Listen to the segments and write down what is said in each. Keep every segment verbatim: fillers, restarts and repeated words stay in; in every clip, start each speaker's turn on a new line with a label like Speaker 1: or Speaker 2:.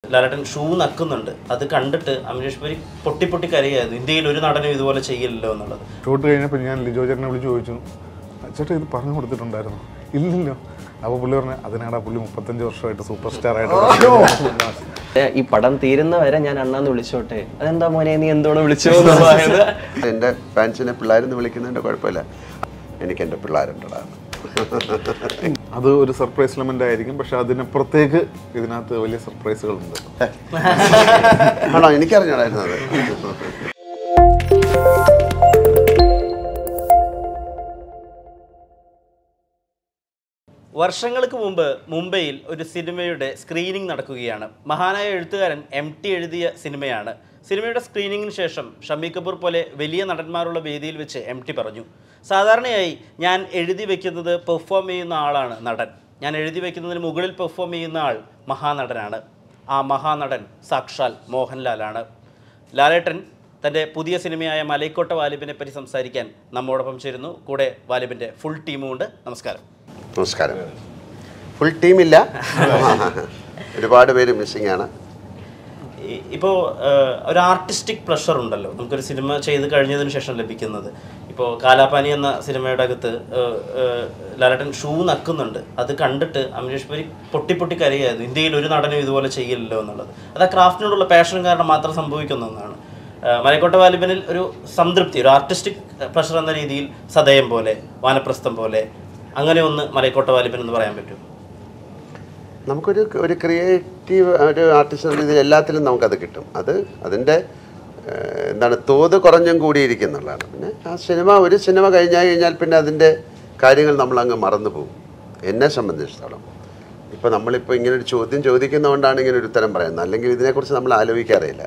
Speaker 1: ലാലേട്ടൻ shoe നക്കുന്നുണ്ട്. അത് കണ്ടിട്ട് അമരീഷ് പുരി പൊട്ടി പൊട്ടി കരയായിരുന്നു. ഇന്ത്യയിൽ ഒരു നടനും ഇതുപോലെ ചെയ്യില്ലല്ലോ എന്നുള്ളത്.
Speaker 2: ഷൂട്ട് കഴിഞ്ഞപ്പോൾ ഞാൻ ലിജോ ചേട്ടനെ വിളിച്ച് ചോദിച്ചു, ചേട്ടാ ഇത് പറഞ്ഞു കൊടുത്തിട്ടുണ്ടായിരുന്നു? ഇല്ലല്ലോ. അപ്പോൾ പുള്ളി പറഞ്ഞു, അതിനാടാ പുള്ളി മുപ്പത്തഞ്ച് വർഷമായിട്ട് സൂപ്പർ സ്റ്റാർ ആയിട്ട്.
Speaker 3: ഈ പടം തീരുന്ന വരെ ഞാൻ അണ്ണാന്ന് വിളിച്ചോട്ടെ, അതെന്താ മോനെ നീ എന്തോടെ വിളിച്ചോ?
Speaker 4: എൻ്റെ ഫാൻസിനെ പിള്ളേരെന്ന് വിളിക്കുന്നതിൻ്റെ കുഴപ്പമില്ല, എനിക്ക് എൻ്റെ പിള്ളേരുണ്ടടാ.
Speaker 2: അത് ഒരു സർപ്രൈസ് എലമെന്റ് ആയിരിക്കും, പക്ഷെ അതിനപ്പുറത്തേക്ക് ഇതിനകത്ത് വലിയ സർപ്രൈസുകളുണ്ട്.
Speaker 4: ആണോ? എനിക്കറിഞ്ഞാടായിരുന്നത്.
Speaker 1: വർഷങ്ങൾക്ക് മുമ്പ് മുംബൈയിൽ ഒരു സിനിമയുടെ സ്ക്രീനിംഗ് നടക്കുകയാണ്. മഹാനായ എഴുത്തുകാരൻ എം ടി എഴുതിയ സിനിമയാണ്. സിനിമയുടെ സ്ക്രീനിങ്ങിന് ശേഷം ഷമ്മി കപൂർ പോലെ വലിയ നടന്മാരുള്ള വേദിയിൽ വെച്ച് എം ടി പറഞ്ഞു, സാധാരണയായി ഞാൻ എഴുതി വയ്ക്കുന്നത് പെർഫോം ചെയ്യുന്ന ആളാണ് നടൻ. ഞാൻ എഴുതി വയ്ക്കുന്നതിന് മുകളിൽ പെർഫോം ചെയ്യുന്ന ആൾ മഹാനടനാണ്. ആ മഹാനടൻ സാക്ഷാൽ മോഹൻലാലാണ്. ലാലേട്ടൻ തൻ്റെ പുതിയ സിനിമയായ മലൈക്കോട്ട വാലിബിനെ പറ്റി സംസാരിക്കാൻ നമ്മോടൊപ്പം ചേരുന്നു. കൂടെ വാലിബിൻ്റെ ഫുൾ ടീമുമുണ്ട്. നമസ്കാരം.
Speaker 4: നമസ്കാരം. ഫുൾ ടീമില്ല, ഒരുപാട് പേര് മിസ്സിംഗ് ആണ്.
Speaker 1: ഇപ്പോൾ ഒരു ആർട്ടിസ്റ്റിക് പ്ലഷർ ഉണ്ടല്ലോ നമുക്കൊരു സിനിമ ചെയ്ത് കഴിഞ്ഞതിന് ശേഷം ലഭിക്കുന്നത്. ഇപ്പോൾ കാലാപാനി എന്ന സിനിമയുടെ അകത്ത് ലാലേട്ടൻ ഷൂ നക്കുന്നുണ്ട്. അത് കണ്ടിട്ട് അമരീഷ് പുരി പൊട്ടി പൊട്ടി കരയായിരുന്നു. ഇന്ത്യയിൽ ഒരു നടനും ഇതുപോലെ ചെയ്യില്ലല്ലോ എന്നുള്ളത്. അത് ആ ക്രാഫ്റ്റിനോടുള്ള പാഷൻ കാരണം മാത്രം സംഭവിക്കുന്ന ഒന്നാണ്. മലൈക്കോട്ട വാലിബനിൽ ഒരു സംതൃപ്തി, ഒരു ആർട്ടിസ്റ്റിക് പ്ലഷർ എന്ന രീതിയിൽ സദയം പോലെ, വാനപ്രസ്ഥം പോലെ, അങ്ങനെ ഒന്ന് മലൈക്കോട്ട വാലിബൻ എന്ന് പറയാൻ പറ്റും?
Speaker 4: നമുക്കൊരു ഒരു ക്രിയേറ്റീവ് ഒരു ആർട്ടിസ്റ്റ് എന്ന രീതിയിൽ എല്ലാത്തിലും നമുക്കത് കിട്ടും. അത് അതിൻ്റെ എന്താണ് തോത് കുറഞ്ഞും കൂടിയിരിക്കുന്നുള്ളതാണ്. പിന്നെ ആ സിനിമ ഒരു സിനിമ കഴിഞ്ഞാൽ കഴിഞ്ഞാൽ പിന്നെ അതിൻ്റെ കാര്യങ്ങൾ നമ്മളങ്ങ് മറന്നു പോകും. എന്നെ സംബന്ധിച്ചിടത്തോളം ഇപ്പോൾ നമ്മളിപ്പോൾ ഇങ്ങനൊരു ചോദ്യം ചോദിക്കുന്നതുകൊണ്ടാണ് ഇങ്ങനെ ഒരു ഉത്തരം പറയുന്നത്, അല്ലെങ്കിൽ ഇതിനെക്കുറിച്ച് നമ്മൾ ആലോചിക്കാറില്ല.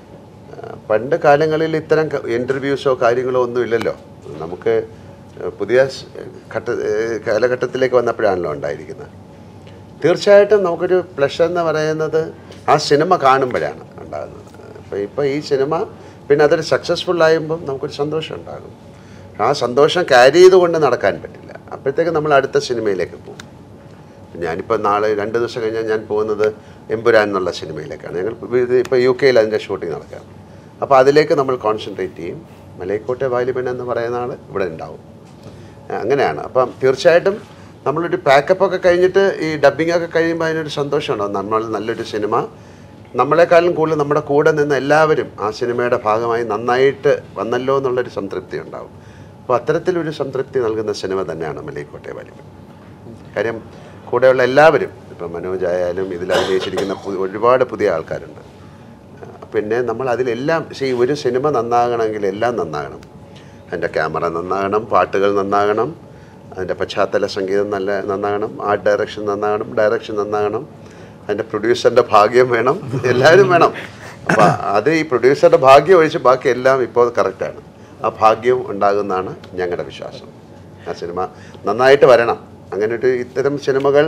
Speaker 4: പണ്ട് കാലങ്ങളിൽ ഇത്തരം ഇൻ്റർവ്യൂസോ കാര്യങ്ങളോ ഒന്നും ഇല്ലല്ലോ. നമുക്ക് പുതിയ ഘട്ട കാലഘട്ടത്തിലേക്ക് വന്നപ്പോഴാണല്ലോ ഉണ്ടായിരിക്കുന്നത്. തീർച്ചയായിട്ടും നമുക്കൊരു പ്ലഷർ എന്ന് പറയുന്നത് ആ സിനിമ കാണുമ്പോഴാണ് ഉണ്ടാകുന്നത്. അപ്പോൾ ഇപ്പോൾ ഈ സിനിമ പിന്നെ അതൊരു സക്സസ്ഫുൾ ആകുമ്പം നമുക്കൊരു സന്തോഷം ഉണ്ടാകും. ആ സന്തോഷം ക്യാരി ചെയ്തുകൊണ്ട് നടക്കാൻ പറ്റില്ല. അപ്പോഴത്തേക്ക് നമ്മൾ അടുത്ത സിനിമയിലേക്ക് പോകും. ഞാനിപ്പോൾ നാളെ രണ്ട് ദിവസം കഴിഞ്ഞാൽ ഞാൻ പോകുന്നത് എമ്പുരാൻ എന്നുള്ള സിനിമയിലേക്കാണ്. ഞങ്ങൾ ഇപ്പോൾ യു കെയിൽ അതിൻ്റെ ഷൂട്ടിംഗ് നടക്കാം. അപ്പോൾ അതിലേക്ക് നമ്മൾ കോൺസെൻട്രേറ്റ് ചെയ്യും. മലൈക്കോട്ട വാലിബൻ എന്ന് പറയുന്ന ആൾ ഇവിടെ ഉണ്ടാവും. അങ്ങനെയാണ്. അപ്പം തീർച്ചയായിട്ടും നമ്മളൊരു പാക്കപ്പൊക്കെ കഴിഞ്ഞിട്ട് ഈ ഡബ്ബിങ്ങൊക്കെ കഴിയുമ്പോൾ അതിനൊരു സന്തോഷമുണ്ടാകും. നമ്മൾ നല്ലൊരു സിനിമ, നമ്മളെക്കാളും കൂടുതൽ നമ്മുടെ കൂടെ നിന്ന് എല്ലാവരും ആ സിനിമയുടെ ഭാഗമായി നന്നായിട്ട് വന്നല്ലോ എന്നുള്ളൊരു സംതൃപ്തി ഉണ്ടാവും. അപ്പോൾ അത്തരത്തിലൊരു സംതൃപ്തി നൽകുന്ന സിനിമ തന്നെയാണ് മലൈക്കോട്ട വാലിബൻ. കാര്യം കൂടെയുള്ള എല്ലാവരും, ഇപ്പം മനോജ് ആയാലും ഇതിൽ അഭിനയിച്ചിരിക്കുന്ന ഒരുപാട് പുതിയ ആൾക്കാരുണ്ട്. പിന്നെ നമ്മൾ അതിലെല്ലാം ഈ ഒരു സിനിമ നന്നാകണമെങ്കിൽ എല്ലാം നന്നാകണം. അതിൻ്റെ ക്യാമറ നന്നാകണം, പാട്ടുകൾ നന്നാകണം, അതിൻ്റെ പശ്ചാത്തല സംഗീതം നല്ല നന്നാകണം, ആർട്ട് ഡയറക്ഷൻ നന്നാകണം, ഡയറക്ഷൻ നന്നാകണം, അതിൻ്റെ പ്രൊഡ്യൂസറിൻ്റെ ഭാഗ്യം വേണം, എല്ലാവരും വേണം. അപ്പോൾ അത് ഈ പ്രൊഡ്യൂസറുടെ ഭാഗ്യം ഒഴിച്ച് ബാക്കി എല്ലാം ഇപ്പോൾ കറക്റ്റാണ്. ആ ഭാഗ്യം ഉണ്ടാകുന്നതാണ് ഞങ്ങളുടെ വിശ്വാസം. ആ സിനിമ നന്നായിട്ട് വരണം. അങ്ങനെ ഒരു ഇത്തരം സിനിമകൾ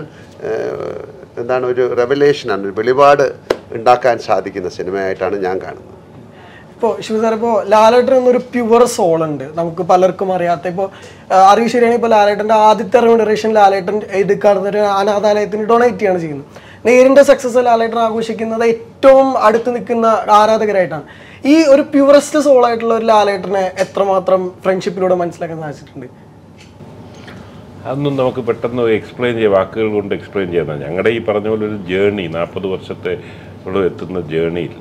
Speaker 4: എന്താണ് ഒരു റെവലേഷനാണ്, ഒരു വെളിപാട് ഉണ്ടാക്കാൻ സാധിക്കുന്ന സിനിമയായിട്ടാണ് ഞാൻ കാണുന്നത്.
Speaker 5: ഇപ്പോൾ ശിവ സാർ, ഇപ്പോൾ ലാലേട്ടൻ എന്നൊരു പ്യുവർ സോൾ ഉണ്ട്, നമുക്ക് പലർക്കും അറിയാത്ത. ഇപ്പോൾ അറിവ് ശരിയാണെങ്കിൽ ഇപ്പോൾ ലാലേട്ടൻ്റെ ആദ്യത്തെ റെമ്യൂണറേഷൻ ലാലേട്ടൻ എടുക്കാറുന്നൊരു അനാഥാലയത്തിന് ഡൊണേറ്റ് ചെയ്യാണ് ചെയ്യുന്നത്. നേരിൻ്റെ സക്സസ് ലാലേട്ടൻ ആഘോഷിക്കുന്നത് ഏറ്റവും അടുത്ത് നിൽക്കുന്ന ആരാധകരായിട്ടാണ്. ഈ ഒരു പ്യുവറസ്റ്റ് സോളായിട്ടുള്ള ഒരു ലാലേട്ടനെ എത്രമാത്രം ഫ്രണ്ട്ഷിപ്പിലൂടെ മനസ്സിലാക്കാൻ സാധിച്ചിട്ടുണ്ട്?
Speaker 6: അതൊന്നും നമുക്ക് പെട്ടെന്ന് എക്സ്പ്ലെയിൻ ചെയ്യാം, വാക്കുകൾ കൊണ്ട് എക്സ്പ്ലെയിൻ ചെയ്യുന്നത്. ഞങ്ങളുടെ ഈ പറഞ്ഞ പോലെ ഒരു ജേർണി, നാൽപ്പത് വർഷത്തെ ഇവിടെ എത്തുന്ന ജേർണിയിൽ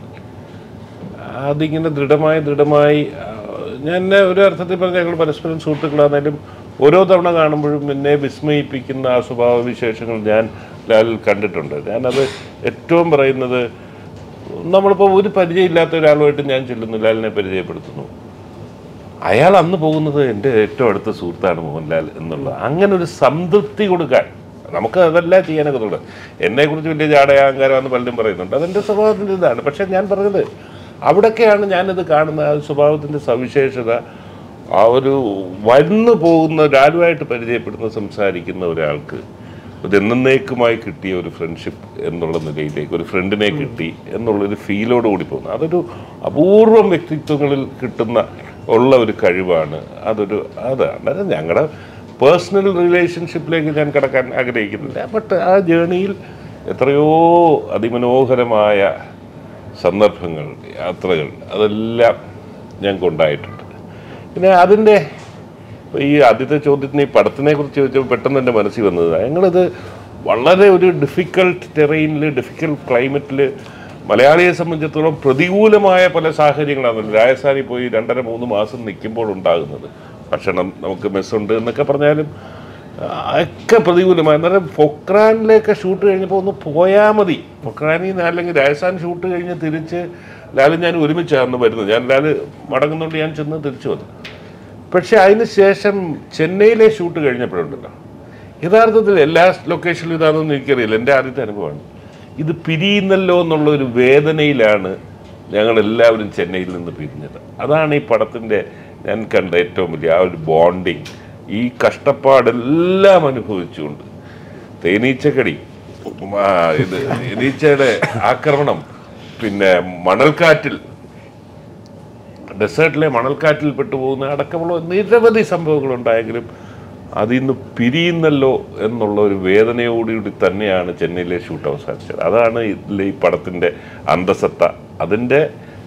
Speaker 6: അതിങ്ങനെ ദൃഢമായി ദൃഢമായി ഞാൻ ഒരു അർത്ഥത്തിൽ പറഞ്ഞാൽ ഞങ്ങൾ പരസ്പരം സുഹൃത്തുക്കളാണെങ്കിലും ഓരോ തവണ കാണുമ്പോഴും എന്നെ വിസ്മയിപ്പിക്കുന്ന ആ സ്വഭാവവിശേഷങ്ങൾ ഞാൻ ലാലിൽ കണ്ടിട്ടുണ്ട്. ഞാനത് ഏറ്റവും പറയുന്നത്, നമ്മളിപ്പോൾ ഒരു പരിചയമില്ലാത്ത ഒരാളുമായിട്ട് ഞാൻ ചെല്ലുന്നു, ലാലിനെ പരിചയപ്പെടുത്തുന്നു. അയാൾ അന്ന് പോകുന്നത് എൻ്റെ ഏറ്റവും അടുത്ത സുഹൃത്താണ് മോഹൻലാൽ എന്നുള്ളത്. അങ്ങനെ ഒരു സംതൃപ്തി കൊടുക്കാൻ നമുക്ക് അതെല്ലാം ചെയ്യാനൊക്കെ തുടങ്ങും. എന്നെക്കുറിച്ച് വലിയ ജാടയാഹങ്കാരമാണെന്ന് പലരും പറയുന്നുണ്ട്, അതെൻ്റെ സ്വഭാവത്തിൻ്റെ ഇതാണ്. പക്ഷേ ഞാൻ പറഞ്ഞത് അവിടെയൊക്കെയാണ് ഞാനിത് കാണുന്ന ആ സ്വഭാവത്തിൻ്റെ സവിശേഷത. ആ ഒരു വന്നു പോകുന്ന ലാലുമായിട്ട് പരിചയപ്പെടുന്ന സംസാരിക്കുന്ന ഒരാൾക്ക് ഇത് എന്നേക്കുമായി കിട്ടിയ ഒരു ഫ്രണ്ട്ഷിപ്പ് എന്നുള്ള നിലയിലേക്ക് ഒരു ഫ്രണ്ടിനെ കിട്ടി എന്നുള്ളൊരു ഫീലോട് കൂടി പോകുന്നത് അതൊരു അപൂർവം വ്യക്തിത്വങ്ങളിൽ കിട്ടുന്ന ഉള്ള ഒരു കഴിവാണ്. അതൊരു അതാണ് അത് ഞങ്ങളുടെ പേഴ്സണൽ റിലേഷൻഷിപ്പിലേക്ക് ഞാൻ കിടക്കാൻ ആഗ്രഹിക്കുന്നില്ല. ബട്ട് ആ ജേണിയിൽ എത്രയോ അതിമനോഹരമായ സന്ദർഭങ്ങൾ, യാത്രകൾ, അതെല്ലാം ഞങ്ങൾക്കുണ്ടായിട്ടുണ്ട്. പിന്നെ അതിൻ്റെ ഈ ആദ്യത്തെ ചോദ്യത്തിന് ഈ പടത്തിനെ കുറിച്ച് ചോദിച്ചപ്പോൾ പെട്ടെന്ന് എൻ്റെ മനസ്സിൽ വന്നത്, ഞങ്ങളിത് വളരെ ഒരു ഡിഫിക്കൽട്ട് ടെറൈനിൽ, ഡിഫിക്കൽട്ട് ക്ലൈമറ്റിൽ മലയാളിയെ സംബന്ധിച്ചിടത്തോളം പ്രതികൂലമായ പല സാഹചര്യങ്ങളാണ് രാജസ്ഥാനിൽ പോയി രണ്ടര മൂന്ന് മാസം നിൽക്കുമ്പോൾ ഉണ്ടാകുന്നത്. ഭക്ഷണം നമുക്ക് മെസ്സുണ്ട് എന്നൊക്കെ പറഞ്ഞാലും ഒക്കെ പ്രതികൂലമായ. അന്നേരം പൊക്രാനിലേക്ക് ഷൂട്ട് കഴിഞ്ഞപ്പോൾ ഒന്ന് പോയാൽ മതി. പൊക്രാനിൽ നിന്ന് അല്ലെങ്കിൽ രാജസ്ഥാൻ ഷൂട്ട് കഴിഞ്ഞ് തിരിച്ച് ലാലും ഞാൻ ഒരുമിച്ചായിരുന്നു വരുന്നത്. ഞാൻ ലാല് മടങ്ങുന്നുണ്ട്, ഞാൻ ചെന്ന് തിരിച്ചു വന്നു. പക്ഷെ അതിന് ശേഷം ചെന്നൈയിലെ ഷൂട്ട് കഴിഞ്ഞപ്പോഴുണ്ടല്ലോ, യഥാർത്ഥത്തിൽ എല്ലാ ലൊക്കേഷനിലും ഇതാണെന്ന് എനിക്കറിയില്ല, എൻ്റെ ആദ്യത്തെ അനുഭവമാണ്. ഇത് പിരിയുന്നല്ലോ എന്നുള്ള ഒരു വേദനയിലാണ് ഞങ്ങളെല്ലാവരും ചെന്നൈയിൽ നിന്ന് പിരിഞ്ഞത്. അതാണ് ഈ പടത്തിൻ്റെ ഞാൻ കണ്ട ഏറ്റവും വലിയ ആ ഒരു ബോണ്ടിങ്. ഈ കഷ്ടപ്പാടെല്ലാം അനുഭവിച്ചുകൊണ്ട് തേനീച്ചക്കടി, ഇത് തേനീച്ചയുടെ ആക്രമണം, പിന്നെ മണൽക്കാറ്റിൽ, ഡെസേർട്ടിലെ മണൽക്കാറ്റിൽ പെട്ടുപോകുന്ന അടക്കമുള്ള നിരവധി സംഭവങ്ങളുണ്ടായെങ്കിലും അതിൽ നിന്ന് പിരിയുന്നല്ലോ എന്നുള്ള ഒരു വേദനയോടുകൂടി തന്നെയാണ് ചെന്നൈയിലെ ഷൂട്ട് അവസാനിച്ചത്. അതാണ് ഇതിലെ ഈ പടത്തിൻ്റെ അന്തസത്ത. അതിൻ്റെ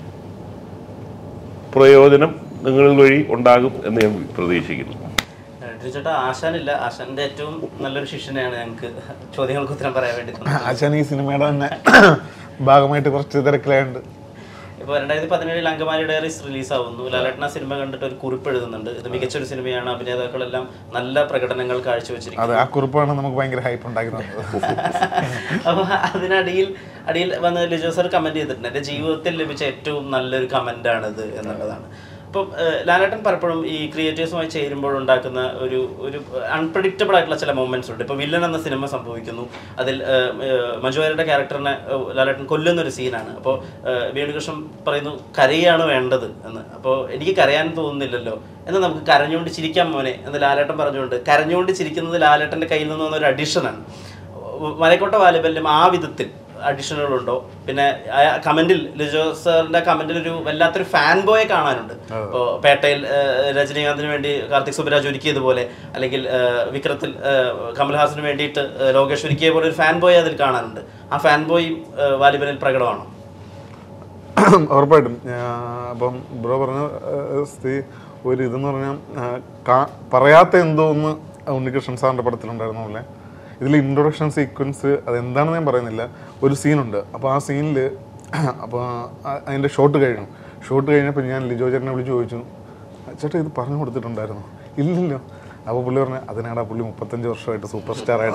Speaker 6: പ്രയോജനം നിങ്ങൾ വഴി ഉണ്ടാകും എന്ന് ഞാൻ പ്രതീക്ഷിക്കുന്നു.
Speaker 1: ചേട്ടാ, ആശാനില്ല, ആശാന്റെ ഏറ്റവും നല്ലൊരു ശിഷ്യനെയാണ് ഞങ്ങൾക്ക് ചോദ്യങ്ങൾക്ക് ഉത്തരം പറയാൻ വേണ്ടി.
Speaker 2: ആശാൻ ഈ സിനിമയുടെ തന്നെ ഭാഗമായിട്ട് കുറച്ച് തിരക്കിലായുണ്ട്.
Speaker 1: ഇപ്പോൾ രണ്ടായിരത്തി പതിനേഴിൽ അങ്കമാലി ഡയറീസ് റിലീസാവുന്നു. ലാലേട്ടൻ ആ സിനിമ കണ്ടിട്ട് ഒരു കുറിപ്പ് എഴുതുന്നുണ്ട്. ഇത് മികച്ചൊരു സിനിമയാണ്, അഭിനേതാക്കളെല്ലാം നല്ല പ്രകടനങ്ങൾ കാഴ്ചവെച്ചിരിക്കുന്നത്.
Speaker 2: ആ കുറിപ്പാണ് നമുക്ക് ഭയങ്കര ഹൈപ്പ് ഉണ്ടാക്കുന്നത്.
Speaker 1: അപ്പോൾ അതിനടിയിൽ അടിയിൽ വന്ന് ലിജോ സർ കമന്റ് ചെയ്തിട്ടുണ്ട്, എൻ്റെ ജീവിതത്തിൽ ലഭിച്ച ഏറ്റവും നല്ലൊരു കമന്റാണിത് എന്നുള്ളതാണ്. ഇപ്പം ലാലേട്ടൻ പലപ്പോഴും ഈ ക്രിയേറ്റേഴ്സുമായി ചേരുമ്പോൾ ഉണ്ടാക്കുന്ന ഒരു ഒരു അൺപ്രഡിക്റ്റബിൾ ആയിട്ടുള്ള ചില മൊമെന്റ്സ് ഉണ്ട്. ഇപ്പോൾ വില്ലൻ എന്ന സിനിമ സംഭവിക്കുന്നു, അതിൽ മഞ്ജുവാര്യരുടെ ക്യാരക്ടറിനെ ലാലേട്ടൻ കൊല്ലുന്ന ഒരു സീനാണ്. അപ്പോൾ വേണുകൃഷ്ണൻ പറയുന്നു കരയാണ് വേണ്ടത് എന്ന്. അപ്പോൾ എനിക്ക് കരയാൻ തോന്നുന്നില്ലല്ലോ, എന്നാൽ നമുക്ക് കരഞ്ഞുകൊണ്ട് ചിരിക്കാം മോനെ എന്ന് ലാലേട്ടൻ പറഞ്ഞുകൊണ്ട് കരഞ്ഞുകൊണ്ട് ചിരിക്കുന്നത് ലാലേട്ടൻ്റെ കയ്യിൽ നിന്ന് വന്ന ഒരു അഡീഷനാണ്. മലക്കോട്ട വാലിബലിലും ആ വിധത്തിൽ അഡീഷനുകളുണ്ടോ? പിന്നെ കമന്റിൽ ലിജോ സാറിന്റെ കമന്റിൽ ഒരു വല്ലാത്തൊരു ഫാൻ ബോയെ കാണാനുണ്ട്. ഇപ്പോൾ പേട്ടയിൽ രജനീകാന്തിന് വേണ്ടി കാർത്തിക് സുബരാജ് ഒരുക്കിയതുപോലെ, അല്ലെങ്കിൽ വിക്രത്തിൽ കമൽഹാസന് വേണ്ടിയിട്ട് ലോകേഷ് ഒരുക്കിയ പോലെ ഒരു ഫാൻ ബോയെ അതിൽ കാണാനുണ്ട്. ആ ഫാൻ ബോയും വാലിബനിൽ പ്രകടമാണോ?
Speaker 2: ഉറപ്പായിട്ടും. അപ്പം ബ്രോ പറഞ്ഞ സ്ഥിതി ഒരു ഇതെന്ന് പറഞ്ഞാൽ പറയാത്ത എന്തോ ഒന്ന് ഉണ്ണികൃഷ്ണൻ സാറിൻ്റെ പടത്തിലുണ്ടായിരുന്ന പോലെ ഇതിൽ ഇൻട്രൊഡക്ഷൻ സീക്വൻസ് അതെന്താണെന്ന് ഞാൻ പറയുന്നില്ല. ഒരു സീനുണ്ട്. അപ്പോൾ ആ സീനിൽ അപ്പോൾ അതിൻ്റെ ഷോട്ട് കഴിഞ്ഞു. ഷോട്ട് കഴിഞ്ഞപ്പോൾ ഞാൻ ലിജോ ചേട്ടനെ വിളിച്ച് ചോദിച്ചു, ചേട്ടാ ഇത് പറഞ്ഞു കൊടുത്തിട്ടുണ്ടായിരുന്നു? ഇല്ലല്ലോ. അപ്പോൾ പുള്ളി പറഞ്ഞു, അതിനാടാ പുള്ളി മുപ്പത്തഞ്ച് വർഷമായിട്ട് സൂപ്പർ സ്റ്റാർ ആയിട്ട്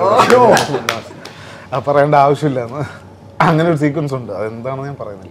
Speaker 2: അത് പറയേണ്ട ആവശ്യമില്ല എന്ന്. അങ്ങനെ ഒരു സീക്വൻസ് ഉണ്ട്. അതെന്താണെന്ന് ഞാൻ പറയുന്നില്ല.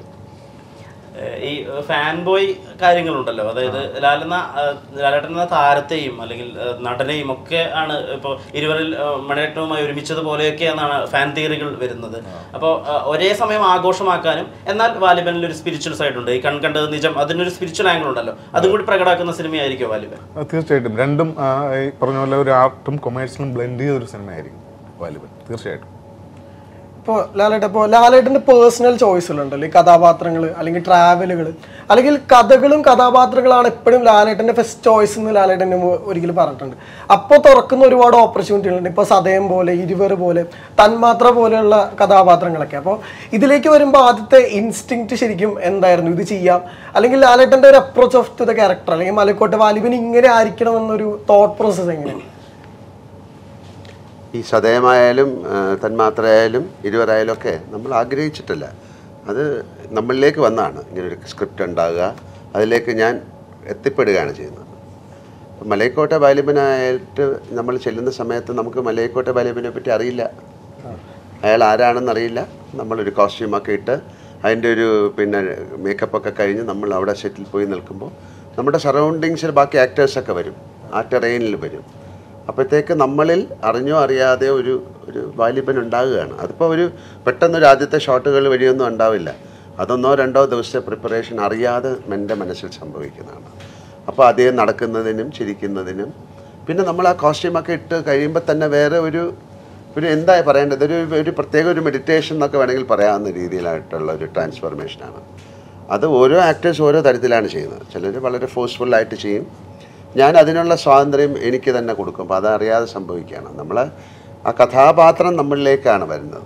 Speaker 1: ഈ ഫാൻ ബോയ് കാര്യങ്ങളുണ്ടല്ലോ, അതായത് ലാലെന്ന ലാലേട്ടൻ എന്ന താരത്തെയും അല്ലെങ്കിൽ നടനെയും ഒക്കെ ആണ് ഇപ്പോൾ ഇരുവരിൽ മണിരത്നവുമായി ഒരുമിച്ചതുപോലെയൊക്കെ എന്നാണ് ഫാൻ തിയറികൾ വരുന്നത്. അപ്പോൾ ഒരേ സമയം ആഘോഷമാക്കാനും എന്നാൽ വാലിബനിൽ ഒരു സ്പിരിച്വൽ സൈഡ് ഉണ്ട്. ഈ കൺകണ്ടത് നിജം, അതിനൊരു സ്പിരിച്വൽ ആംഗിൾ ഉണ്ടല്ലോ, അതും കൂടി പ്രകടമാക്കുന്ന സിനിമയായിരിക്കും വാലിബൻ.
Speaker 2: തീർച്ചയായിട്ടും രണ്ടും ഈ പറഞ്ഞ പോലെ ഒരു ആർട്ടും കൊമേഴ്സിലും ബ്ലെൻഡ് ചെയ്ത ഒരു സിനിമയായിരിക്കും വാലിബൻ, തീർച്ചയായിട്ടും.
Speaker 5: ഇപ്പോൾ ലാലേട്ടൻ ഇപ്പോൾ ലാലേട്ടൻ്റെ പേഴ്സണൽ ചോയ്സുകളുണ്ടല്ലോ, ഈ കഥാപാത്രങ്ങൾ അല്ലെങ്കിൽ ട്രാവലുകൾ അല്ലെങ്കിൽ കഥകളും കഥാപാത്രങ്ങളാണ് എപ്പോഴും ലാലേട്ടൻ്റെ ഫസ്റ്റ് ചോയ്സ് എന്ന് ലാലേട്ടൻ ഒരിക്കലും പറഞ്ഞിട്ടുണ്ട്. അപ്പോൾ തുറക്കുന്ന ഒരുപാട് ഓപ്പർച്യൂണിറ്റികളുണ്ട്. ഇപ്പോൾ സതയം പോലെ, ഇരുവർ പോലെ, തന്മാത്ര പോലെയുള്ള കഥാപാത്രങ്ങളൊക്കെ. അപ്പോൾ ഇതിലേക്ക് വരുമ്പോൾ ആദ്യത്തെ ഇൻസ്റ്റിങ്ക്റ്റ് ശരിക്കും എന്തായിരുന്നു? ഇത് ചെയ്യാം, അല്ലെങ്കിൽ ലാലേട്ടൻ്റെ ഒരു approach of to the character, അല്ലെങ്കിൽ മലക്കോട്ടെ വാലിബൻ ഇങ്ങനെ ആയിരിക്കണം എന്നൊരു തോട്ട് പ്രോസസ്സ് എങ്ങനെയാണ്?
Speaker 4: ഈ സതയമായാലും തന്മാത്രയായാലും ഇരുവരായാലും ഒക്കെ നമ്മൾ ആഗ്രഹിച്ചിട്ടില്ല. അത് നമ്മളിലേക്ക് വന്നാണ് ഇങ്ങനൊരു സ്ക്രിപ്റ്റ് ഉണ്ടാകുക, അതിലേക്ക് ഞാൻ എത്തിപ്പെടുകയാണ് ചെയ്യുന്നത്. മലയക്കോട്ടെ വാലിബനായിട്ട് നമ്മൾ ചെല്ലുന്ന സമയത്ത് നമുക്ക് മലയക്കോട്ടെ വാലിബനെ പറ്റി അറിയില്ല, അയാൾ ആരാണെന്നറിയില്ല. നമ്മളൊരു കോസ്റ്റ്യൂമൊക്കെ ഇട്ട് അതിൻ്റെ ഒരു പിന്നെ മേക്കപ്പൊക്കെ കഴിഞ്ഞ് നമ്മൾ അവിടെ സെറ്റിൽ പോയി നിൽക്കുമ്പോൾ നമ്മുടെ സറൗണ്ടിങ്സിൽ ബാക്കി ആക്ടേഴ്സൊക്കെ വരും, ആ ടെറൈനിൽ വരും. അപ്പോഴത്തേക്ക് നമ്മളിൽ അറിഞ്ഞോ അറിയാതെ ഒരു ഒരു വാലിബൻ ഉണ്ടാകുകയാണ്. അതിപ്പോൾ ഒരു പെട്ടെന്നൊരു ആദ്യത്തെ ഷോട്ടുകൾ വഴിയൊന്നും ഉണ്ടാവില്ല. അതൊന്നോ രണ്ടോ ദിവസത്തെ പ്രിപ്പറേഷൻ അറിയാതെ എൻ്റെ മനസ്സിൽ സംഭവിക്കുന്നതാണ്. അപ്പോൾ അദ്ദേഹം നടക്കുന്നതിനും ചിരിക്കുന്നതിനും പിന്നെ നമ്മൾ ആ കോസ്റ്റ്യൂമൊക്കെ ഇട്ട് കഴിയുമ്പോൾ തന്നെ വേറെ ഒരു ഒരു എന്താ പറയേണ്ടത്, ഒരു ഒരു പ്രത്യേക ഒരു മെഡിറ്റേഷൻ എന്നൊക്കെ വേണമെങ്കിൽ പറയാവുന്ന രീതിയിലായിട്ടുള്ള ഒരു ട്രാൻസ്ഫോർമേഷനാണ്. അത് ഓരോ ആക്ടേഴ്സ് ഓരോ തരത്തിലാണ് ചെയ്യുന്നത്. ചിലർ വളരെ ഫോഴ്സ്ഫുള്ളായിട്ട് ചെയ്യും, ഞാൻ അതിനുള്ള സ്വാതന്ത്ര്യം എനിക്ക് തന്നെ കൊടുക്കും. അപ്പോൾ അതറിയാതെ സംഭവിക്കുകയാണ്. നമ്മൾ ആ കഥാപാത്രം നമ്മളിലേക്കാണ് വരുന്നത്.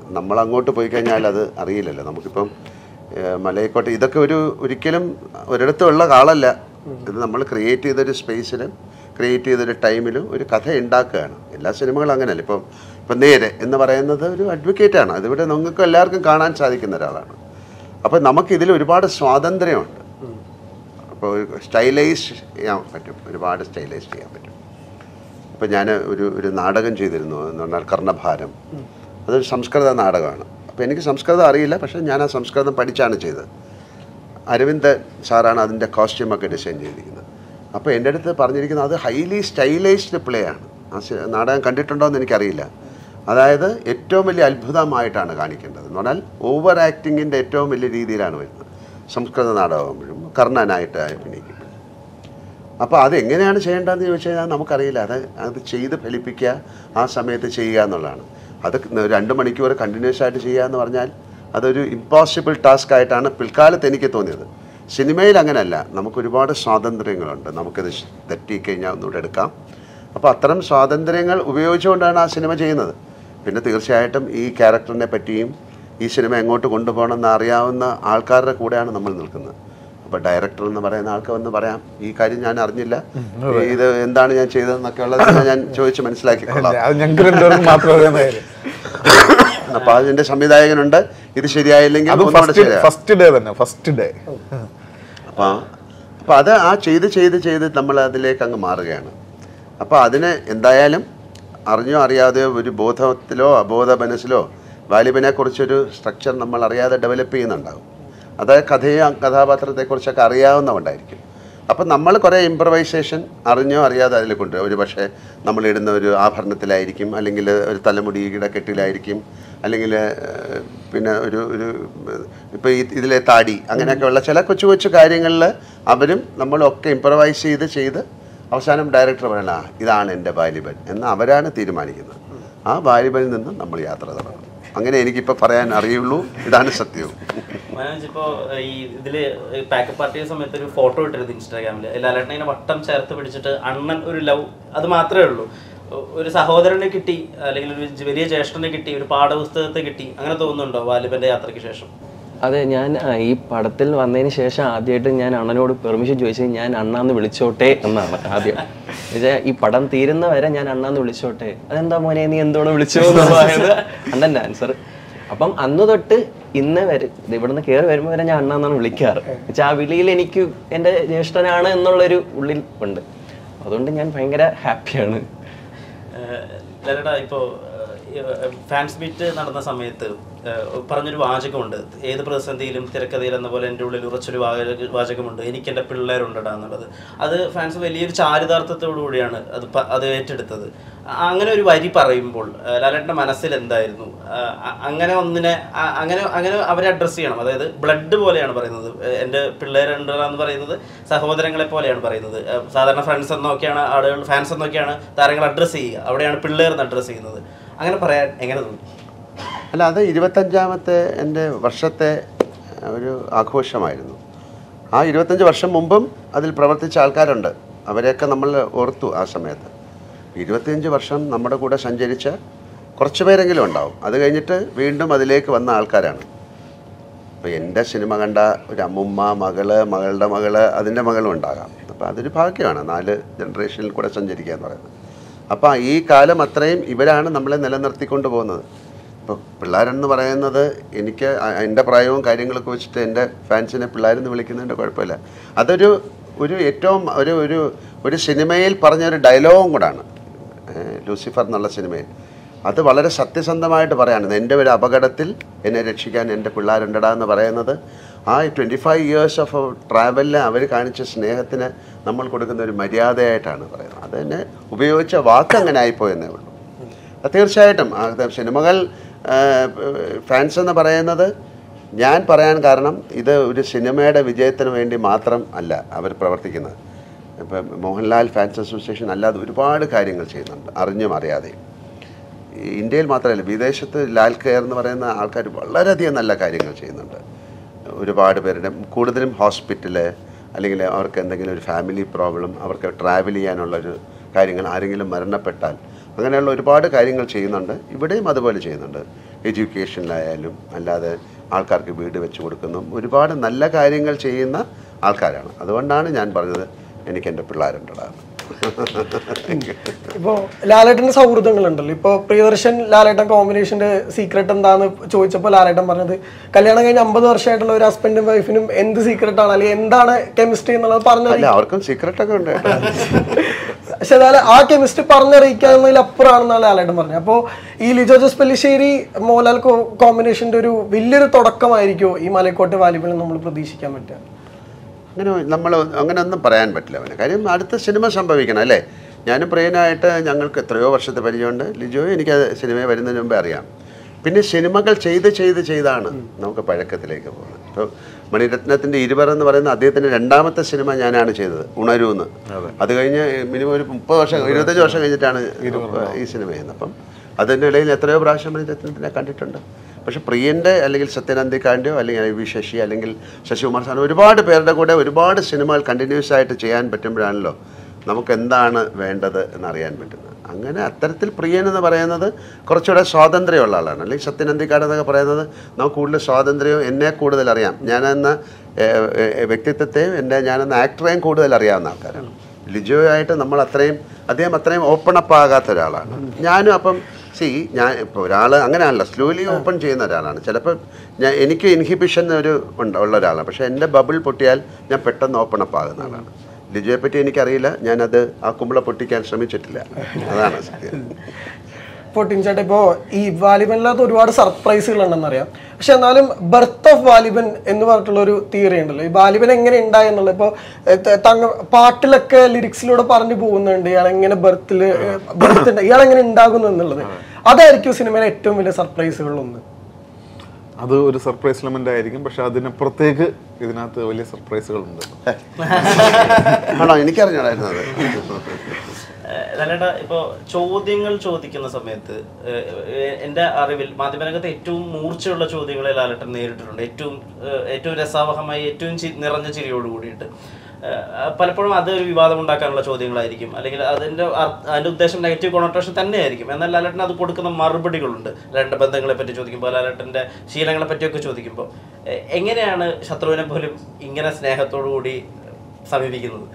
Speaker 4: നമ്മൾ അങ്ങോട്ട് പോയി കഴിഞ്ഞാൽ അത് അറിയില്ലല്ലോ. നമുക്കിപ്പം മലയക്കോട്ടെ ഇതൊക്കെ ഒരു ഒരിക്കലും ഒരിടത്തുള്ള ആളല്ല. ഇത് നമ്മൾ ക്രിയേറ്റ് ചെയ്തൊരു സ്പേസിലും ക്രിയേറ്റ് ചെയ്തൊരു ടൈമിലും ഒരു കഥ ഉണ്ടാക്കുകയാണ്. എല്ലാ സിനിമകളും അങ്ങനെയല്ല. ഇപ്പം ഇപ്പം നേരെ എന്ന് പറയുന്നത് ഒരു അഡ്വക്കേറ്റാണ്. അതിവിടെ നിങ്ങൾക്ക് എല്ലാവർക്കും കാണാൻ സാധിക്കുന്ന ഒരാളാണ്. അപ്പം നമുക്കിതിൽ ഒരുപാട് സ്വാതന്ത്ര്യമുണ്ട്. അപ്പോൾ സ്റ്റൈലൈസ് ചെയ്യാൻ പറ്റും, ഒരുപാട് സ്റ്റൈലൈസ് ചെയ്യാൻ പറ്റും. ഇപ്പം ഞാൻ ഒരു ഒരു നാടകം ചെയ്തിരുന്നു എന്ന് പറഞ്ഞാൽ കർണഭാരം. അതൊരു സംസ്കൃത നാടകമാണ്. അപ്പോൾ എനിക്ക് സംസ്കൃതം അറിയില്ല, പക്ഷേ ഞാൻ ആ സംസ്കൃതം പഠിച്ചാണ് ചെയ്തത്. അരവിന്ദ് സാറാണ് അതിൻ്റെ കോസ്റ്റ്യൂമൊക്കെ ഡിസൈൻ ചെയ്തിരിക്കുന്നത്. അപ്പോൾ എൻ്റെ അടുത്ത് പറഞ്ഞിരിക്കുന്നത് അത് ഹൈലി സ്റ്റൈലൈസ്ഡ് പ്ലേ ആണ്. ആ നാടകം കണ്ടിട്ടുണ്ടോ എന്ന് എനിക്കറിയില്ല. അതായത് ഏറ്റവും വലിയ അത്ഭുതമായിട്ടാണ് കാണിക്കേണ്ടത് എന്ന് പറഞ്ഞാൽ ഓവർ ആക്ടിങ്ങിൻ്റെ ഏറ്റവും വലിയ രീതിയിലാണ് വരുന്നത്. സംസ്കൃത നാടകമാകുമ്പോഴും കർണനായിട്ട് അഭിനയിക്കും. അപ്പോൾ അതെങ്ങനെയാണ് ചെയ്യേണ്ടതെന്ന് ചോദിച്ചു കഴിഞ്ഞാൽ നമുക്കറിയില്ല. അത് അത് ചെയ്ത് ഫലിപ്പിക്കുക, ആ സമയത്ത് ചെയ്യുക എന്നുള്ളതാണ്. അത് രണ്ട് മണിക്കൂർ കണ്ടിന്യൂസ് ആയിട്ട് ചെയ്യുക എന്ന് പറഞ്ഞാൽ അതൊരു ഇമ്പോസിബിൾ ടാസ്ക് ആയിട്ടാണ് പിൽക്കാലത്ത് എനിക്ക് തോന്നിയത്. സിനിമയിൽ അങ്ങനെയല്ല, നമുക്ക് ഒരുപാട് സ്വാതന്ത്ര്യങ്ങളുണ്ട്. നമുക്കത് തെറ്റിക്കഴിഞ്ഞാൽ ഒന്നുകൂടെ എടുക്കാം. അപ്പോൾ അത്തരം സ്വാതന്ത്ര്യങ്ങൾ ഉപയോഗിച്ചുകൊണ്ടാണ് ആ സിനിമ ചെയ്യുന്നത്. പിന്നെ തീർച്ചയായിട്ടും ഈ ക്യാരക്ടറിനെ പറ്റിയും ഈ സിനിമ എങ്ങോട്ട് കൊണ്ടുപോകണമെന്ന് അറിയാവുന്ന ആൾക്കാരുടെ കൂടെയാണ് നമ്മൾ നിൽക്കുന്നത്. അപ്പോൾ ഡയറക്ടർ എന്ന് പറയുന്ന ആൾക്ക് വന്ന് പറയാം, ഈ കാര്യം ഞാൻ അറിഞ്ഞില്ല, ഇത് എന്താണ് ഞാൻ ചെയ്തതെന്നൊക്കെ ഉള്ളത് ഞാൻ ചോദിച്ച് മനസ്സിലാക്കിക്കൊള്ളാം. അപ്പോൾ അതിൻ്റെ സംവിധായകനുണ്ട്, ഇത് ശരിയായില്ലെങ്കിൽ
Speaker 2: ഫസ്റ്റ് ഡേ തന്നെ ഫസ്റ്റ് ഡേ.
Speaker 4: അപ്പോൾ അപ്പോൾ അത് ആ ചെയ്ത് ചെയ്ത് ചെയ്ത് നമ്മൾ അതിലേക്ക് അങ്ങ് മാറുകയാണ്. അപ്പോൾ അതിന് എന്തായാലും അറിഞ്ഞോ അറിയാതെയോ ഒരു ബോധത്തിലോ അബോധ മനസ്സിലോ വാലിബനെക്കുറിച്ചൊരു സ്ട്രക്ചർ നമ്മൾ അറിയാതെ ഡെവലപ്പ് ചെയ്യുന്നുണ്ടാകും. അതായത് കഥയും കഥാപാത്രത്തെക്കുറിച്ചൊക്കെ അറിയാവുന്നതുകൊണ്ടായിരിക്കും. അപ്പം നമ്മൾ കുറേ ഇംപ്രവൈസേഷൻ അറിഞ്ഞോ അറിയാതെ അതിൽ കൊണ്ടുവരും. ഒരു പക്ഷേ നമ്മളിടുന്ന ഒരു ആഭരണത്തിലായിരിക്കും, അല്ലെങ്കിൽ ഒരു തലമുടിയുടെ കെട്ടിലായിരിക്കും, അല്ലെങ്കിൽ പിന്നെ ഒരു ഒരു ഇപ്പോൾ ഈ ഇതിലെ താടി, അങ്ങനെയൊക്കെയുള്ള ചില കൊച്ചു കൊച്ചു കാര്യങ്ങളിൽ അവരും നമ്മളൊക്കെ ഇംപ്രവൈസ് ചെയ്ത് ചെയ്ത് അവസാനം ഡയറക്ടർ പറയണ ഇതാണ് എൻ്റെ വാലിബൻ എന്ന് അവരാണ് തീരുമാനിക്കുന്നത്. ആ വാലിബനിൽ നിന്ന് നമ്മൾ യാത്ര തുടങ്ങും. അങ്ങനെ എനിക്കിപ്പോൾ പറയാൻ അറിയുള്ളൂ, ഇതാണ് സത്യവും.
Speaker 1: ഇപ്പോൾ ഈ ഇതില് പാക്കപ്പ് പാർട്ടി സമയത്ത് ഒരു ഫോട്ടോ ഇട്ടിരുന്നു ഇൻസ്റ്റാഗ്രാമിൽ. ലാലേട്ടനെ ഇങ്ങനെ വട്ടം ചേർത്ത് പിടിച്ചിട്ട് അണ്ണൻ ഒരു ലവ്, അത് മാത്രമേ ഉള്ളൂ. ഒരു സഹോദരനെ കിട്ടി, അല്ലെങ്കിൽ ഒരു വലിയ ജ്യേഷ്ഠനെ കിട്ടി, ഒരു പാഠപുസ്തകത്തെ കിട്ടി, അങ്ങനെ തോന്നുന്നുണ്ടോ വാലിബന്റെ യാത്രയ്ക്ക് ശേഷം?
Speaker 3: അതെ, ഞാൻ ഈ പടത്തിൽ വന്നതിന് ശേഷം ആദ്യമായിട്ട് ഞാൻ അണ്ണനോട് പെർമിഷൻ ചോദിച്ചത് ഞാൻ അണ്ണാന്ന് വിളിച്ചോട്ടെ എന്നാണ് ആദ്യം. എന്നുവെച്ചാൽ ഈ പടം തീരുന്ന വരെ ഞാൻ അണ്ണാന്ന് വിളിച്ചോട്ടെ. അതെന്താ മോനെ നീ എന്തോടെ വിളിച്ചോ എന്നുള്ളത് അണ്ണൻ്റെ ആൻസർ. അപ്പം അന്ന് തൊട്ട് ഇന്ന് വരെ ഇവിടുന്ന് കയറി വരുമ്പോൾ വരെ ഞാൻ അണ്ണാന്നാണ് വിളിക്കാറ്. എന്നുവെച്ചാൽ ആ വിളിയിൽ എനിക്ക് എൻ്റെ ജ്യേഷ്ഠനാണ് എന്നുള്ളൊരു ഉള്ളിൽ ഉണ്ട്. അതുകൊണ്ട് ഞാൻ ഭയങ്കര ഹാപ്പിയാണ്.
Speaker 1: ലാലേട്ടാ, ഇപ്പോൾ ഫാൻസ് മീറ്റ് നടന്ന സമയത്ത് പറഞ്ഞൊരു വാചകമുണ്ട്, ഏത് പ്രതിസന്ധിയിലും തിരക്കഥയിൽ എന്ന പോലെ എൻ്റെ ഉള്ളിൽ ഉറച്ചൊരു വാചകമുണ്ട്, എനിക്ക് എൻ്റെ പിള്ളേരുണ്ടടാ എന്നുള്ളത്. അത് ഫാൻസ് വലിയൊരു ചാരിതാർത്ഥത്തോടു കൂടിയാണ് അത് അത് ഏറ്റെടുത്തത്. അങ്ങനെ ഒരു വരി പറയുമ്പോൾ ലാലേട്ടൻ്റെ മനസ്സിൽ എന്തായിരുന്നു? അങ്ങനെ ഒന്നിനെ അങ്ങനെ അങ്ങനെ അവരെ അഡ്രസ്സ് ചെയ്യണം. അതായത് ബ്ലഡ് പോലെയാണ് പറയുന്നത്, എൻ്റെ പിള്ളേരുണ്ടടാ എന്ന് പറയുന്നത് സഹോദരങ്ങളെ പോലെയാണ് പറയുന്നത്. സാധാരണ ഫ്രണ്ട്സ് എന്നൊക്കെയാണ് ആളുകൾ, ഫാൻസ് എന്നൊക്കെയാണ് താരങ്ങൾ അഡ്രസ്സ് ചെയ്യുക, അവിടെയാണ് പിള്ളേരെന്ന് അഡ്രസ്സ് ചെയ്യുന്നത്. അങ്ങനെ പറയാൻ എങ്ങനെ തോന്നി?
Speaker 4: അല്ല, അത് ഇരുപത്തഞ്ചാമത്തെ എൻ്റെ വർഷത്തെ ഒരു ആഘോഷമായിരുന്നു. ആ ഇരുപത്തഞ്ച് വർഷം മുമ്പും അതിൽ പ്രവർത്തിച്ച ആൾക്കാരുണ്ട്, അവരെയൊക്കെ നമ്മൾ ഓർത്തു. ആ സമയത്ത് ഇരുപത്തിയഞ്ച് വർഷം നമ്മുടെ കൂടെ സഞ്ചരിച്ച കുറച്ച് പേരെങ്കിലും ഉണ്ടാവും. അത് കഴിഞ്ഞിട്ട് വീണ്ടും അതിലേക്ക് വന്ന ആൾക്കാരാണ്. അപ്പോൾ എൻ്റെ സിനിമ കണ്ട ഒരു അമ്മുമ്മ, മകള്, മകളുടെ മകള്, അതിൻ്റെ മകളും ഉണ്ടാകാം. അപ്പോൾ അതൊരു ഭാഗ്യമാണ് നാല് ജനറേഷനിൽ കൂടെ സഞ്ചരിക്കുക എന്ന് പറയുന്നത്. അപ്പോൾ ഈ കാലം അത്രയും ഇവരാണ് നമ്മളെ നിലനിർത്തിക്കൊണ്ട് പോകുന്നത്. ഇപ്പോൾ പിള്ളേരെന്ന് പറയുന്നത് എനിക്ക് എൻ്റെ പ്രായവും കാര്യങ്ങളൊക്കെ വെച്ചിട്ട് എൻ്റെ ഫാൻസിനെ പിള്ളേരെന്ന് വിളിക്കുന്നതിൻ്റെ കുഴപ്പമില്ല. അതൊരു ഒരു ഏറ്റവും ഒരു ഒരു ഒരു സിനിമയിൽ പറഞ്ഞൊരു ഡയലോഗും കൂടാണ്, ലൂസിഫർ എന്നുള്ള സിനിമയിൽ. അത് വളരെ സത്യസന്ധമായിട്ട് പറയാണ്, എൻ്റെ ഒരു അപകടത്തിൽ എന്നെ രക്ഷിക്കാൻ എൻ്റെ പിള്ളേരുണ്ടടാ എന്ന് പറയുന്നത്. ആ ട്വൻറ്റി ഫൈവ് ഇയേഴ്സ് ഓഫ് ട്രാവലിൽ അവർ കാണിച്ച സ്നേഹത്തിന് നമ്മൾ കൊടുക്കുന്ന ഒരു മര്യാദയായിട്ടാണ് പറയുന്നത്. അത് തന്നെ ഉപയോഗിച്ച വാക്ക് അങ്ങനെ ആയിപ്പോയെന്നേ ഉള്ളൂ. തീർച്ചയായിട്ടും സിനിമകൾ ഫാൻസ് എന്ന് പറയുന്നത് ഞാൻ പറയാൻ കാരണം ഇത് ഒരു സിനിമയുടെ വിജയത്തിന് വേണ്ടി മാത്രം അല്ല അവർ പ്രവർത്തിക്കുന്നത്. ഇപ്പം മോഹൻലാൽ ഫാൻസ് അസോസിയേഷൻ അല്ലാതെ ഒരുപാട് കാര്യങ്ങൾ ചെയ്യുന്നുണ്ട്, അറിഞ്ഞും അറിയാതെയും. ഇന്ത്യയിൽ മാത്രമല്ല, വിദേശത്ത് ലാൽ കെയർ എന്ന് പറയുന്ന ആൾക്കാർ വളരെയധികം നല്ല കാര്യങ്ങൾ ചെയ്യുന്നുണ്ട്. ഒരുപാട് പേരുടെ, കൂടുതലും ഹോസ്പിറ്റല്, അല്ലെങ്കിൽ അവർക്ക് എന്തെങ്കിലും ഒരു ഫാമിലി പ്രോബ്ലം, അവർക്ക് ട്രാവൽ ചെയ്യാനുള്ളൊരു കാര്യങ്ങൾ, ആരെങ്കിലും മരണപ്പെട്ടാൽ അങ്ങനെയുള്ള ഒരുപാട് കാര്യങ്ങൾ ചെയ്യുന്നുണ്ട്. ഇവിടെയും അതുപോലെ ചെയ്യുന്നുണ്ട്. എഡ്യൂക്കേഷനിലായാലും അല്ലാതെ ആൾക്കാർക്ക് വീട് വെച്ച് കൊടുക്കുന്നു, ഒരുപാട് നല്ല കാര്യങ്ങൾ ചെയ്യുന്ന ആൾക്കാരാണ്. അതുകൊണ്ടാണ് ഞാൻ പറഞ്ഞത് എനിക്ക് എൻ്റെ പിള്ളേരുണ്ടതാണ്.
Speaker 5: ഇപ്പോൾ ലാലേട്ടൻ്റെ സൗഹൃദങ്ങളുണ്ടല്ലോ. ഇപ്പോൾ പ്രിയദർശൻ ലാലേട്ടൻ കോമ്പിനേഷൻ്റെ സീക്രട്ട് എന്താന്ന് ചോദിച്ചപ്പോൾ ലാലേട്ടൻ പറഞ്ഞത് കല്യാണം കഴിഞ്ഞ് അമ്പത് വർഷമായിട്ടുള്ള ഒരു ഹസ്ബൻഡും വൈഫിനും എന്ത് സീക്രട്ടാണ് അല്ലെങ്കിൽ എന്താണ് കെമിസ്ട്രി എന്നുള്ളത് പറഞ്ഞറിയില്ല.
Speaker 4: അവർക്കും സീക്രട്ടൊക്കെ ഉണ്ട്.
Speaker 5: പക്ഷെ അതായത് ആ കെമിസ്ട്രി പറഞ്ഞറിയിക്കാവുന്നതിലപ്പുറമാണെന്നാണ് ലാലേട്ടൻ പറഞ്ഞത്. അപ്പോൾ ഈ ലിജോ ജോസ് പെല്ലിശ്ശേരി മോഹൻലാൽ കോമ്പിനേഷൻ്റെ ഒരു വലിയൊരു തുടക്കമായിരിക്കുമോ ഈ മലക്കോട്ടെ വാലിബനിൽ നമ്മൾ പ്രതീക്ഷിക്കാൻ പറ്റുക?
Speaker 4: അങ്ങനെ നമ്മൾ അങ്ങനെ ഒന്നും പറയാൻ പറ്റില്ല അവന്. കാര്യം അടുത്ത സിനിമ സംഭവിക്കണം അല്ലേ. ഞാനും പ്രിയനായിട്ട് ഞങ്ങൾക്ക് എത്രയോ വർഷത്തെ പരിചയമുണ്ട്. ലിജോയെ എനിക്ക് സിനിമ വരുന്നതിന് മുമ്പേ അറിയാം. പിന്നെ സിനിമകൾ ചെയ്ത് ചെയ്ത് ചെയ്താണ് നമുക്ക് പഴക്കത്തിലേക്ക് പോകുന്നത്. ഇപ്പോൾ മണിരത്നത്തിൻ്റെ ഇരുവർ എന്ന് പറയുന്ന അദ്ദേഹത്തിൻ്റെ രണ്ടാമത്തെ സിനിമ ഞാനാണ് ചെയ്തത്, ഉണരൂന്ന്. അത് കഴിഞ്ഞ് മിനിമം ഒരു മുപ്പത് വർഷം ഇരുപത്തഞ്ച് വർഷം കഴിഞ്ഞിട്ടാണ് ഈ സിനിമ ചെയ്യുന്നത്. അപ്പം അതിൻ്റെ ഇടയിൽ എത്രയോ പ്രാവശ്യം മണിരത്നത്തിനെ കണ്ടിട്ടുണ്ട്. പക്ഷെ പ്രിയൻ്റെ അല്ലെങ്കിൽ സത്യനന്ദിക്കാൻ്റെയോ അല്ലെങ്കിൽ ഐ വി ശശി അല്ലെങ്കിൽ ശശികുമാർ സാറിന് ഒരുപാട് പേരുടെ കൂടെ ഒരുപാട് സിനിമകൾ കണ്ടിന്യൂസ് ആയിട്ട് ചെയ്യാൻ പറ്റുമ്പോഴാണല്ലോ നമുക്ക് എന്താണ് വേണ്ടത് എന്നറിയാൻ പറ്റുന്നത്. അങ്ങനെ അത്തരത്തിൽ പ്രിയൻ എന്ന് പറയുന്നത് കുറച്ചുകൂടെ സ്വാതന്ത്ര്യമുള്ള ആളാണ്. അല്ലെങ്കിൽ സത്യനന്ദിക്കാട് എന്നൊക്കെ പറയുന്നത് നമുക്ക് കൂടുതൽ സ്വാതന്ത്ര്യവും എന്നെ കൂടുതൽ അറിയാം, ഞാനെന്ന വ്യക്തിത്വത്തെയും എൻ്റെ ഞാനെന്ന ആക്ടറെയും കൂടുതൽ അറിയാവുന്ന ആൾക്കാരാണ്. ലിജോയായിട്ട് നമ്മൾ അത്രയും അദ്ദേഹം അത്രയും ഓപ്പൺ അപ്പ് ആകാത്ത ഒരാളാണ്. ഞാനും അപ്പം സി ഞാൻ ഇപ്പോൾ ഒരാൾ അങ്ങനെയാണല്ലോ സ്ലോലി ഓപ്പൺ ചെയ്യുന്ന ഒരാളാണ്. ചിലപ്പോൾ ഞാൻ എനിക്ക് ഇൻഹിബിഷൻ ഒരു ഉണ്ട് ഉള്ള ഒരാളാണ്. പക്ഷേ എൻ്റെ ബബിൾ പൊട്ടിയാൽ ഞാൻ പെട്ടെന്ന് ഓപ്പൺ അപ്പ് ആകുന്ന ആളാണ്. ലിജോയെ പറ്റി എനിക്കറിയില്ല, ഞാനത് ആ കുമ്പള പൊട്ടിക്കാൻ ശ്രമിച്ചിട്ടില്ല. അതാണ് സത്യം.
Speaker 5: പൊട്ടിൻ ചേട്ടാ, ഇപ്പോൾ ഈ വാലിബനിലകത്ത് ഒരുപാട് സർപ്രൈസുകൾ ഉണ്ടെന്നറിയാം. പക്ഷെ എന്നാലും ബർത്ത് ഓഫ് വാലിബൻ എന്ന് പറഞ്ഞിട്ടുള്ള ഒരു തിയറി ഉണ്ടല്ലോ. ഈ വാലിബൻ എങ്ങനെ ഉണ്ടായി എന്നുള്ളത് ഇപ്പോൾ തങ്ങ പാട്ടിലൊക്കെ ലിറിക്സിലൂടെ പറഞ്ഞു പോകുന്നുണ്ട് ഇയാൾ എങ്ങനെ ബർത്തിൽ ബർത്ത് ഉണ്ട്, ഇയാൾ എങ്ങനെ ഉണ്ടാകുന്നു എന്നുള്ളത്. അതായിരിക്കും സിനിമയിലെ ഏറ്റവും വലിയ സർപ്രൈസുകളൊന്ന്.
Speaker 2: അത് ഒരു സർപ്രൈസ് എലമെന്റ് ആയിരിക്കും. പക്ഷെ അതിനപ്പുറത്തേക്ക് ഇതിനകത്ത് വലിയ സർപ്രൈസുകളുണ്ട്.
Speaker 4: ആണോ? എനിക്കറിഞ്ഞായിരുന്നു.
Speaker 1: ലാലേട്ടാ, ഇപ്പോൾ ചോദ്യങ്ങൾ ചോദിക്കുന്ന സമയത്ത് എൻ്റെ അറിവിൽ മാധ്യമരംഗത്ത് ഏറ്റവും മൂർച്ചയുള്ള ചോദ്യങ്ങളെ ലാലേട്ടൻ നേരിട്ടിട്ടുണ്ട്. ഏറ്റവും ഏറ്റവും രസാവഹമായി ഏറ്റവും നിറഞ്ഞ ചിരിയോട് കൂടിയിട്ട്. പലപ്പോഴും അത് ഒരു വിവാദം ഉണ്ടാക്കാനുള്ള ചോദ്യങ്ങളായിരിക്കും, അല്ലെങ്കിൽ അതിൻ്റെ അതിൻ്റെ ഉദ്ദേശം നെഗറ്റീവ് കൊണോട്ടേഷൻ തന്നെയായിരിക്കും. എന്നാൽ ലാലേട്ടൻ അത് കൊടുക്കുന്ന മറുപടികളുണ്ട്. ലാലേട്ടൻ്റെ ബന്ധങ്ങളെ പറ്റി ചോദിക്കുമ്പോൾ, ലാലേട്ടൻ്റെ ശീലങ്ങളെ പറ്റിയൊക്കെ ചോദിക്കുമ്പോൾ എങ്ങനെയാണ് ശത്രുവിനെ പോലും ഇങ്ങനെ സ്നേഹത്തോടു കൂടി സമീപിക്കുന്നത്?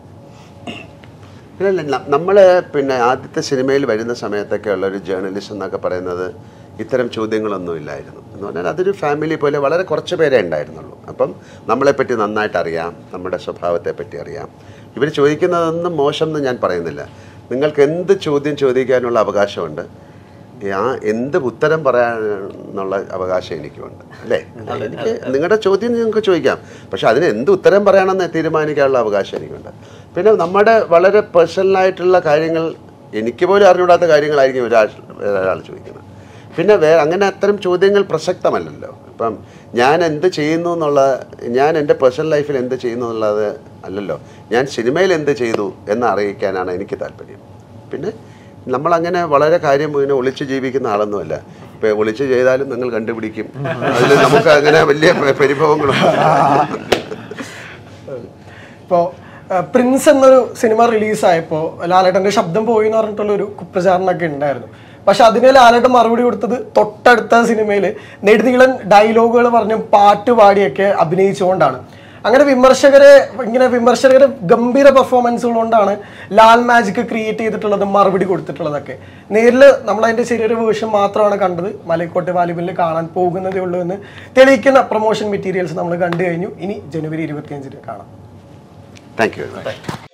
Speaker 4: ഇല്ല, നമ്മൾ പിന്നെ ആദ്യത്തെ സിനിമയിൽ വരുന്ന സമയത്തൊക്കെ ഉള്ള ഒരു ജേർണലിസ്റ്റ് എന്നൊക്കെ പറയുന്നത് ഇത്തരം ചോദ്യങ്ങളൊന്നും ഇല്ലായിരുന്നു. എന്ന് പറഞ്ഞാൽ അതൊരു ഫാമിലി പോലെ വളരെ കുറച്ച് പേരേ ഉണ്ടായിരുന്നുള്ളൂ. അപ്പം നമ്മളെപ്പറ്റി നന്നായിട്ട് അറിയാം, നമ്മുടെ സ്വഭാവത്തെ പറ്റി അറിയാം. ഇവർ ചോദിക്കുന്നതൊന്നും മോശം എന്ന് ഞാൻ പറയുന്നില്ല. നിങ്ങൾക്ക് എന്ത് ചോദ്യം ചോദിക്കാനുള്ള അവകാശമുണ്ട്, ആ എന്ത് ഉത്തരം പറയാനുള്ള അവകാശം എനിക്കുണ്ട് അല്ലേ. എനിക്ക് നിങ്ങളുടെ ചോദ്യം നിങ്ങൾക്ക് ചോദിക്കാം, പക്ഷെ അതിന് എന്ത് ഉത്തരം പറയണമെന്ന് തീരുമാനിക്കാനുള്ള അവകാശം എനിക്കുണ്ട്. പിന്നെ നമ്മുടെ വളരെ പേഴ്സണലായിട്ടുള്ള കാര്യങ്ങൾ, എനിക്ക് പോലും അറിഞ്ഞുകൂടാത്ത കാര്യങ്ങളായിരിക്കും ഒരാൾ ഒരാൾ ചോദിക്കുന്നത്. പിന്നെ വേറെ അങ്ങനെ അത്തരം ചോദ്യങ്ങൾ പ്രസക്തമല്ലല്ലോ. ഇപ്പം ഞാൻ എന്ത് ചെയ്യുന്നു എന്നുള്ള, ഞാൻ എൻ്റെ പേഴ്സണൽ ലൈഫിൽ എന്ത് ചെയ്യുന്നു എന്നുള്ളത് അല്ലല്ലോ, ഞാൻ സിനിമയിൽ എന്ത് ചെയ്തു എന്ന് അറിയിക്കാനാണ് എനിക്ക് താല്പര്യം. പിന്നെ നമ്മളങ്ങനെ വളരെ കാര്യം ഇങ്ങനെ ഒളിച്ച് ജീവിക്കുന്ന ആളൊന്നുമല്ല. ഇപ്പോൾ ഒളിച്ച് ചെയ്താലും നിങ്ങൾ കണ്ടുപിടിക്കും. അതിൽ നമുക്ക് അങ്ങനെ വലിയ പരിഭവങ്ങളും.
Speaker 5: ഇപ്പോൾ പ്രിൻസ് എന്നൊരു സിനിമ റിലീസായപ്പോൾ ലാലേട്ടൻ്റെ ശബ്ദം പോയി എന്ന് പറഞ്ഞിട്ടുള്ളൊരു കുപ്രചാരണമൊക്കെ ഉണ്ടായിരുന്നു. പക്ഷെ അതിന് ലാലേട്ടൻ മറുപടി കൊടുത്തത് തൊട്ടടുത്ത സിനിമയിൽ നെടുനീളൻ ഡയലോഗുകൾ പറഞ്ഞ് പാട്ട് പാടിയൊക്കെ അഭിനയിച്ചുകൊണ്ടാണ്. അങ്ങനെ വിമർശകരെ ഇങ്ങനെ വിമർശകരെ ഗംഭീര പെർഫോമൻസുകൾ കൊണ്ടാണ് ലാൽ മാജിക് ക്രിയേറ്റ് ചെയ്തിട്ടുള്ളത്, മറുപടി കൊടുത്തിട്ടുള്ളതൊക്കെ. നേരിൽ നമ്മളതിൻ്റെ ചെറിയൊരു വേർഷൻ മാത്രമാണ് കണ്ടത്. മലക്കോട്ടെ വാലിബനിൽ കാണാൻ പോകുന്നതേ ഉള്ളൂ എന്ന് തെളിയിക്കുന്ന പ്രൊമോഷൻ മെറ്റീരിയൽസ് നമ്മൾ കണ്ടു കഴിഞ്ഞു. ഇനി ജനുവരി ഇരുപത്തിയഞ്ചിന് കാണാം.
Speaker 4: Thank U.